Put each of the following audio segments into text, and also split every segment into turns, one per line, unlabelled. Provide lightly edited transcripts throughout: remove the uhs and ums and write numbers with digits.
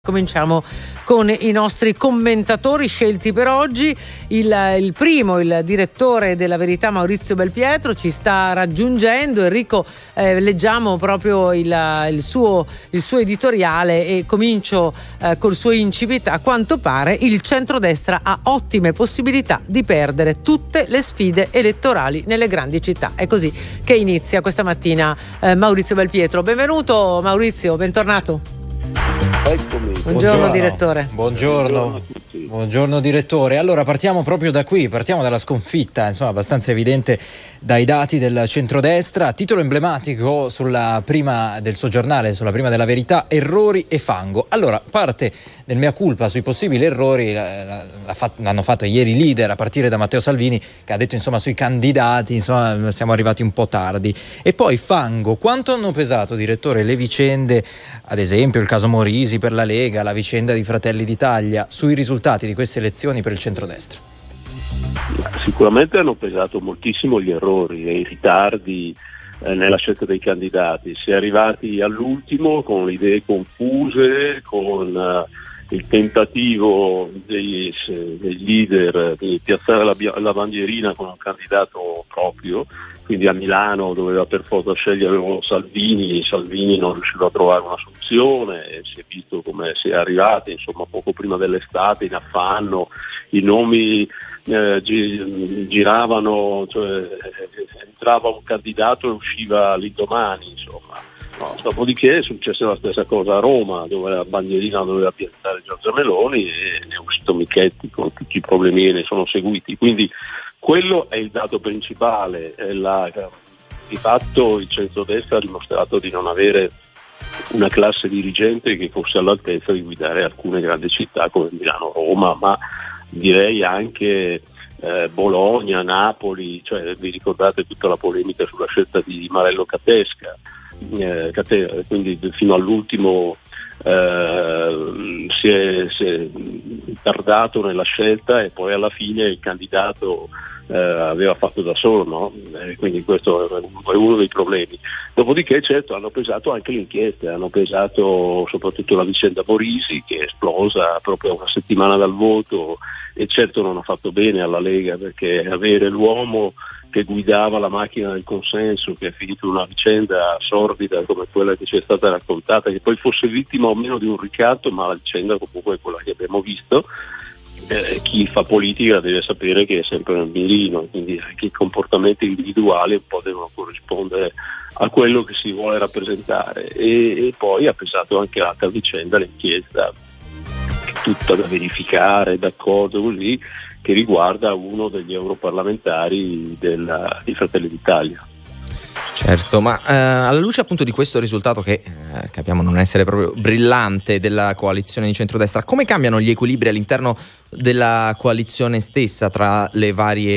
cominciamo con i nostri commentatori scelti per oggi. Il primo, il direttore della Verità Maurizio Belpietro, ci sta raggiungendo. Enrico, leggiamo proprio il suo editoriale e comincio col suo incipit. A quanto pare il centrodestra ha ottime possibilità di perdere tutte le sfide elettorali nelle grandi città. È così che inizia questa mattina Maurizio Belpietro. Benvenuto Maurizio, bentornato.
Eccomi.
Buongiorno direttore.
Buongiorno direttore. Allora partiamo proprio da qui, partiamo dalla sconfitta, insomma abbastanza evidente dai dati del centrodestra. Titolo emblematico sulla prima del suo giornale, sulla prima della Verità: errori e fango. Allora, parte del mea culpa sui possibili errori l'hanno fatto ieri i leader, a partire da Matteo Salvini, che ha detto insomma sui candidati, insomma siamo arrivati un po' tardi. E poi fango. Quanto hanno pesato, direttore, le vicende, ad esempio il caso Morisi per la Lega, la vicenda di Fratelli d'Italia, sui risultati di queste elezioni per il centrodestra?
Sicuramente hanno pesato moltissimo gli errori e i ritardi nella scelta dei candidati. Si è arrivati all'ultimo con le idee confuse, con il tentativo dei leader di piazzare la bandierina con un candidato proprio. Quindi a Milano doveva per forza scegliere Salvini non riusciva a trovare una soluzione, si è visto come si è arrivati, insomma poco prima dell'estate, in affanno, i nomi giravano, cioè entrava un candidato e usciva l'indomani, insomma. No, dopodiché è successa la stessa cosa a Roma, dove la bandierina doveva piazzare Giorgia Meloni e ne è uscito Michetti con tutti i problemi che ne sono seguiti. Quindi quello è il dato principale. Di fatto il centrodestra ha dimostrato di non avere una classe dirigente che fosse all'altezza di guidare alcune grandi città come Milano, Roma, ma direi anche Bologna, Napoli. Cioè, vi ricordate tutta la polemica sulla scelta di Marello Catesca, quindi fino all'ultimo si è tardato nella scelta e poi alla fine il candidato aveva fatto da solo, no? Quindi questo è uno dei problemi. Dopodiché certo hanno pesato anche le inchieste, hanno pesato soprattutto la vicenda Morisi, che è esplosa proprio una settimana dal voto, e certo non ha fatto bene alla Lega, perché avere l'uomo che guidava la macchina del consenso, che è finito in una vicenda sordida come quella che ci è stata raccontata, che poi fosse vittima o meno di un ricatto, ma la vicenda comunque è quella che abbiamo visto. Chi fa politica deve sapere che è sempre nel mirino, quindi anche i comportamenti individuali un po' devono corrispondere a quello che si vuole rappresentare. E poi ha pesato anche l'altra vicenda, l'inchiesta tutta da verificare, d'accordo, così, che riguarda uno degli europarlamentari di Fratelli d'Italia.
Certo, ma alla luce appunto di questo risultato che capiamo non essere proprio brillante della coalizione di centrodestra, come cambiano gli equilibri all'interno della coalizione stessa tra i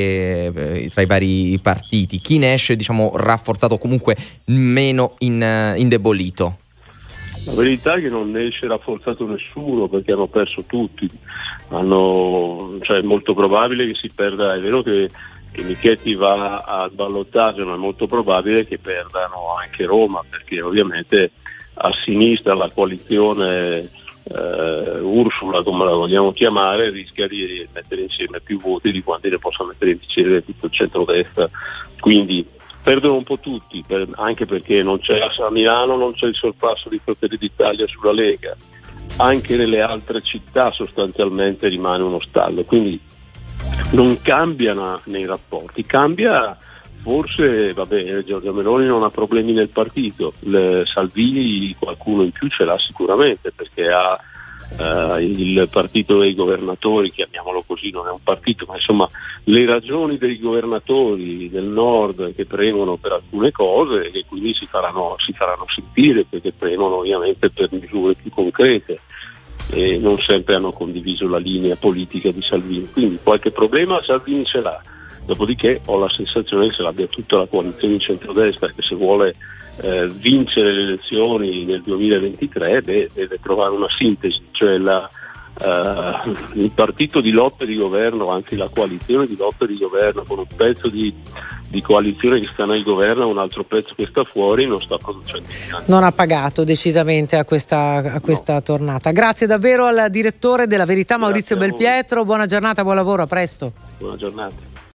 vari partiti? Chi ne esce, diciamo, rafforzato o comunque meno indebolito?
La verità è che non ne esce rafforzato nessuno, perché hanno perso tutti. Cioè è molto probabile che si perda, è vero che Michetti va al ballottaggio, ma è molto probabile che perdano anche Roma, perché ovviamente a sinistra la coalizione Ursula, come la vogliamo chiamare, rischia di mettere insieme più voti di quanti ne possa mettere insieme tutto il centrodestra. Quindi perdono un po' tutti, anche perché non c'è a Milano, non c'è il sorpasso di Fratelli d'Italia sulla Lega. Anche nelle altre città sostanzialmente rimane uno stallo, quindi non cambiano nei rapporti. Cambia forse, Giorgia Meloni non ha problemi nel partito, Salvini qualcuno in più ce l'ha sicuramente, perché ha il partito dei governatori, chiamiamolo così, non è un partito, ma insomma le ragioni dei governatori del nord che premono per alcune cose e che quindi si faranno sentire, perché premono ovviamente per misure più concrete e non sempre hanno condiviso la linea politica di Salvini, quindi qualche problema Salvini ce l'ha. Dopodiché ho la sensazione che se l'abbia tutta la coalizione di centrodestra, che se vuole vincere le elezioni nel 2023 deve trovare una sintesi, cioè il partito di lotta di governo, anzi la coalizione di lotta di governo, con un pezzo di coalizione che sta nel governo e un altro pezzo che sta fuori, non sta producendo niente.
Non ha pagato decisamente a questa tornata. Grazie davvero al direttore della Verità Maurizio Belpietro, buona giornata, buon lavoro, a presto.
Buona giornata.